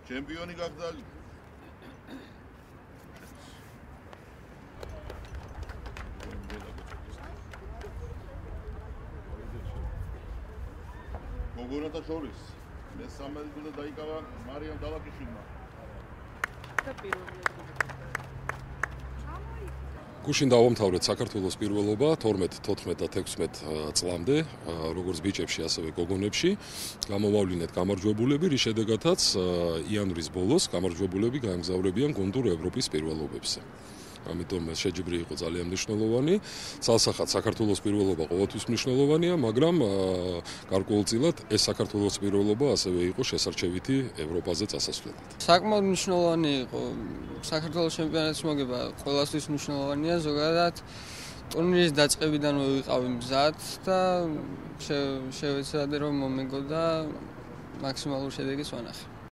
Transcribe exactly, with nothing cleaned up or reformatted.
ჩემპიონი გახდა. გოგონათა შორის მესამე ადგილზე დაიკავა მარიამ დალაკიშვილმა. გუშინ დავამთავრეთ საქართველოს პირველობა თორმეტ, თოთხმეტ და თექვსმეტ წლამდე, როგორც ბიჭებში, ასევე გოგონებში. გამოვავლინეთ გამარჯვებულები, რის შედეგადაც იანვრის ბოლოს გამარჯვებულები გაემგზავრებიან გუნდურ ევროპის პირველობებზე. ამიტომ შეჯიბრი იყო ძალიან მნიშვნელოვანი. ცალსახად საქართველოს პირველობა ყოველთვის მნიშვნელოვანია, მაგრამ გარკვეულწილად ეს საქართველოს პირველობა ასევე იყო შესარჩევითი ევროპაზე წასასვლელად. საკმაოდ მნიშვნელოვანი იყო საქართველოს ჩემპიონატის მოგება, ყველასთვის მნიშვნელოვანია, ზოგადად ტურნირის დაწყებიდანვე ვიყავი მზად და შევეცადე რომ მომეგო და მაქსიმალურ შედეგს ვანახე.